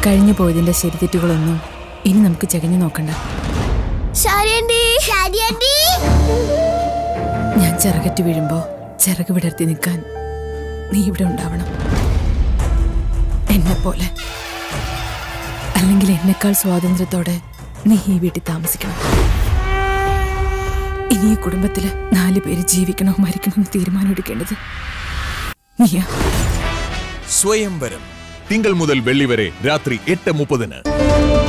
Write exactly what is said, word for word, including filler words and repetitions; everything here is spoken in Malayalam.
കഴിഞ്ഞു പോയതിന്റെ ശരിതെറ്റുകളൊന്നും ഇനി നമുക്ക് ചകഞ്ഞു നോക്കണ്ട. ഞാൻ ചിറകറ്റ് വീഴുമ്പോ ചിറക് വിടർത്തി നിൽക്കാൻ നീ ഇവിടെ ഉണ്ടാവണം, എന്നെ പോലെ. അല്ലെങ്കിൽ എന്നെക്കാൾ സ്വാതന്ത്ര്യത്തോടെ നീ ഈ വീട്ടിൽ താമസിക്കണം. ഇനി ഈ കുടുംബത്തില് നാല് പേര് ജീവിക്കണോ മരിക്കണോ എന്ന് തീരുമാനം എടുക്കേണ്ടത് നീയാ. സ്വയംവരം തിങ്കൾ മുതൽ വെള്ളി വരെ രാത്രി എട്ട് മുപ്പതിന്.